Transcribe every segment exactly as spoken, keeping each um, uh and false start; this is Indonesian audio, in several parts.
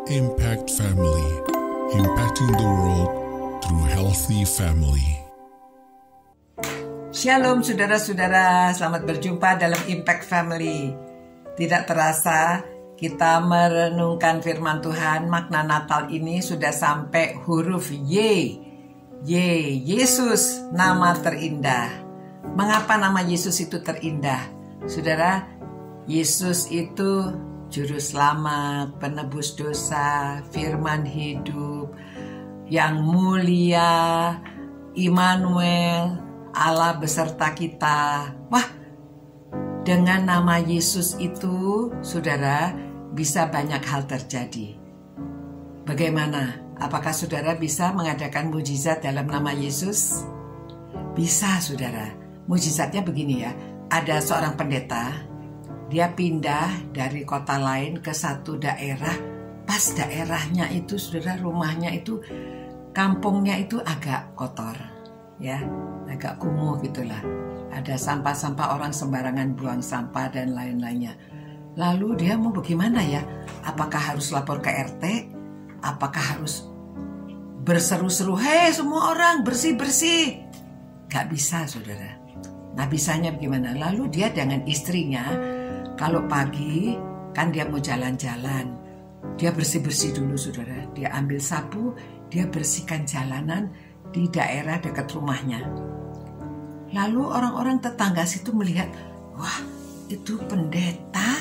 Impact Family, impacting the world through healthy family. Shalom saudara-saudara, selamat berjumpa dalam Impact Family. Tidak terasa kita merenungkan firman Tuhan, makna Natal ini sudah sampai huruf Y. Y, Yesus, nama terindah. Mengapa nama Yesus itu terindah? Saudara, Yesus itu Juru Selamat, penebus dosa, firman hidup, yang mulia, Immanuel, Allah beserta kita. Wah, dengan nama Yesus itu, saudara, bisa banyak hal terjadi. Bagaimana? Apakah saudara bisa mengadakan mujizat dalam nama Yesus? Bisa, saudara. Mujizatnya begini ya, ada seorang pendeta, dia pindah dari kota lain ke satu daerah. Pas daerahnya itu, saudara, rumahnya itu, kampungnya itu agak kotor, ya, agak kumuh gitulah. Ada sampah-sampah, orang sembarangan buang sampah dan lain-lainnya. Lalu dia mau bagaimana ya? Apakah harus lapor ke R T? Apakah harus berseru-seru, hei semua orang bersih-bersih? Gak bisa, saudara. Nah, bisanya bagaimana? Lalu dia dengan istrinya, kalau pagi kan dia mau jalan-jalan, dia bersih-bersih dulu, saudara. Dia ambil sapu, dia bersihkan jalanan di daerah dekat rumahnya. Lalu orang-orang tetangga situ melihat, wah, itu pendeta,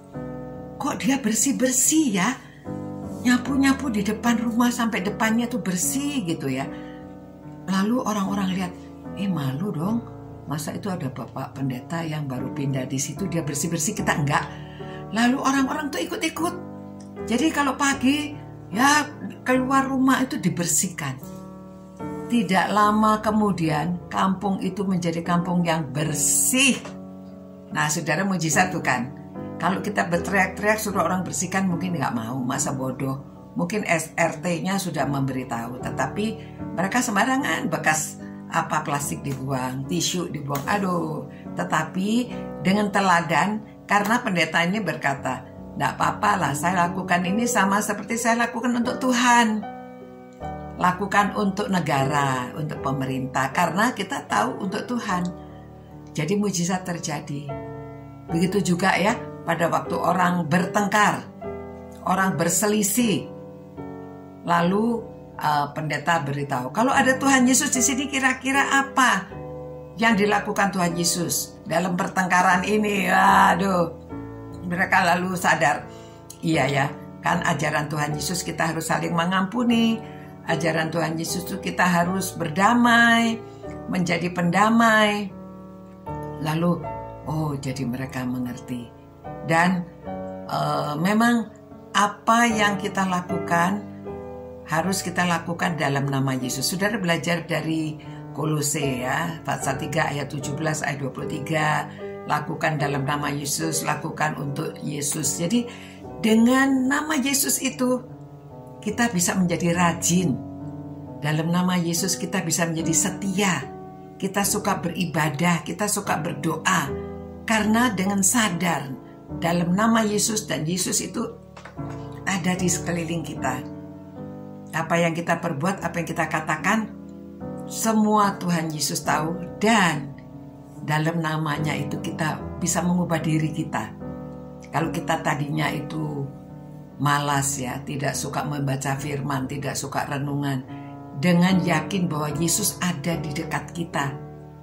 kok dia bersih-bersih ya? Nyapu-nyapu di depan rumah sampai depannya tuh bersih gitu ya. Lalu orang-orang lihat, eh malu dong. Masa itu ada bapak pendeta yang baru pindah di situ, dia bersih-bersih, kita enggak. Lalu orang-orang tuh ikut-ikut. Jadi kalau pagi, ya keluar rumah itu dibersihkan. Tidak lama kemudian, kampung itu menjadi kampung yang bersih. Nah, saudara, mujizat tuh kan. Kalau kita berteriak-teriak suruh orang bersihkan, mungkin nggak mau, masa bodoh. Mungkin R T-nya sudah memberitahu, tetapi mereka sembarangan, bekas apa plastik dibuang, tisu dibuang, aduh. Tetapi dengan teladan, karena pendetanya berkata, tidak apa-apa lah, saya lakukan ini sama seperti saya lakukan untuk Tuhan. Lakukan untuk negara, untuk pemerintah, karena kita tahu untuk Tuhan. Jadi mujizat terjadi. Begitu juga ya, pada waktu orang bertengkar, orang berselisih, lalu Uh, pendeta beritahu, kalau ada Tuhan Yesus di sini, kira-kira apa yang dilakukan Tuhan Yesus dalam pertengkaran ini? Aduh, mereka lalu sadar, iya ya, kan ajaran Tuhan Yesus kita harus saling mengampuni, ajaran Tuhan Yesus itu kita harus berdamai, menjadi pendamai. Lalu, oh, jadi mereka mengerti. Dan uh, memang apa yang kita lakukan harus kita lakukan dalam nama Yesus. Saudara belajar dari Kolose ya, pasal tiga ayat tujuh belas ayat dua puluh tiga, lakukan dalam nama Yesus, lakukan untuk Yesus. Jadi dengan nama Yesus itu kita bisa menjadi rajin. Dalam nama Yesus kita bisa menjadi setia. Kita suka beribadah, kita suka berdoa. Karena dengan sadar dalam nama Yesus, dan Yesus itu ada di sekeliling kita. Apa yang kita perbuat, apa yang kita katakan, semua Tuhan Yesus tahu. Dan dalam namanya itu kita bisa mengubah diri kita. Kalau kita tadinya itu malas ya, tidak suka membaca firman, tidak suka renungan, dengan yakin bahwa Yesus ada di dekat kita,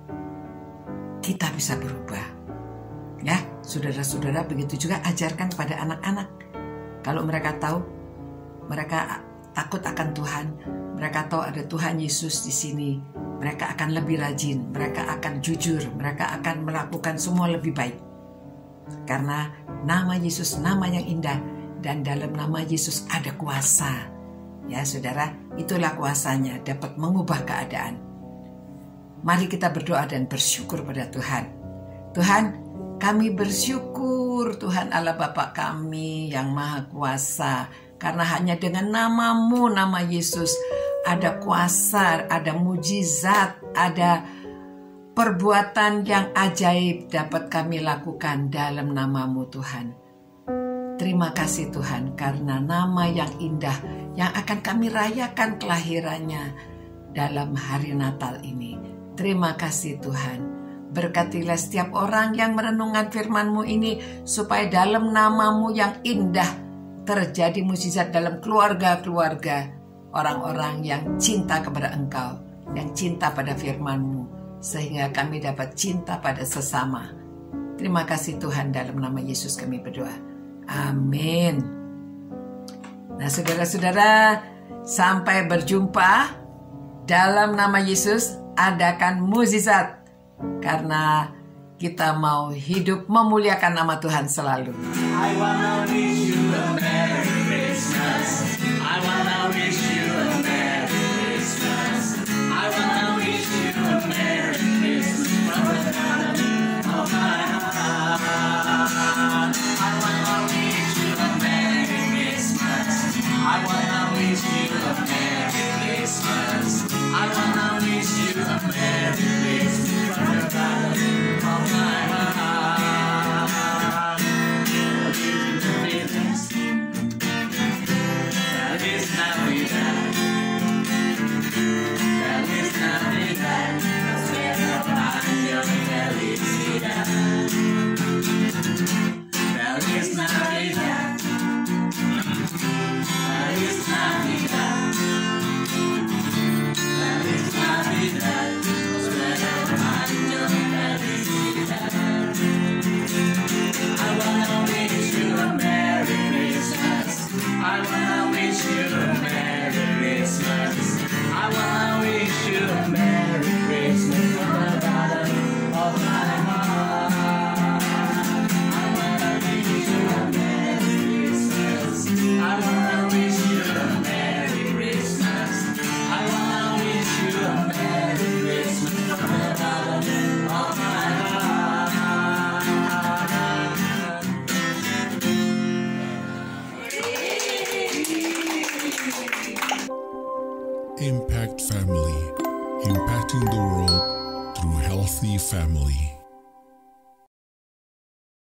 kita bisa berubah. Ya, saudara-saudara, begitu juga ajarkan kepada anak-anak. Kalau mereka tahu, mereka takut akan Tuhan, mereka tahu ada Tuhan Yesus di sini, mereka akan lebih rajin, mereka akan jujur, mereka akan melakukan semua lebih baik. Karena nama Yesus nama yang indah, dan dalam nama Yesus ada kuasa. Ya saudara, itulah kuasanya, dapat mengubah keadaan. Mari kita berdoa dan bersyukur pada Tuhan. Tuhan, kami bersyukur Tuhan Allah Bapa kami yang Maha Kuasa. Karena hanya dengan namamu, nama Yesus, ada kuasa, ada mujizat, ada perbuatan yang ajaib dapat kami lakukan dalam namamu Tuhan. Terima kasih Tuhan karena nama yang indah yang akan kami rayakan kelahirannya dalam hari Natal ini. Terima kasih Tuhan. Berkatilah setiap orang yang merenungkan firman-Mu ini supaya dalam nama-Mu yang indah terjadi mukjizat dalam keluarga-keluarga orang-orang yang cinta kepada Engkau, yang cinta pada firman-Mu, sehingga kami dapat cinta pada sesama. Terima kasih Tuhan, dalam nama Yesus kami berdoa. Amin. Nah saudara-saudara, sampai berjumpa. Dalam nama Yesus adakan mukjizat, karena kita mau hidup memuliakan nama Tuhan selalu. I wanna wish you a Merry Christmas. I wanna wish you a Merry Christmas. I wanna wish you a Merry Christmas from the bottom of my heart. I wanna wish you a Merry Christmas. I wanna wish you a Merry Christmas. I wanna wish you a Merry Christmas from the bottom of my heart. Feliz Navidad. Feliz Navidad. Nuestro año de felicidad. Feliz Navidad. Feliz Navidad. Feliz Navidad. Nuestro año de felicidad. I wanna wish you a Merry Christmas. I wanna wish you a Merry Christmas. I wanna wish you a Merry Christmas from the bottom of my heart. I wanna wish you a Merry Christmas. I wanna wish you a Merry Christmas. I wanna wish you a Merry Christmas from the bottom of my heart. Impact Family, impacting the world through healthy family.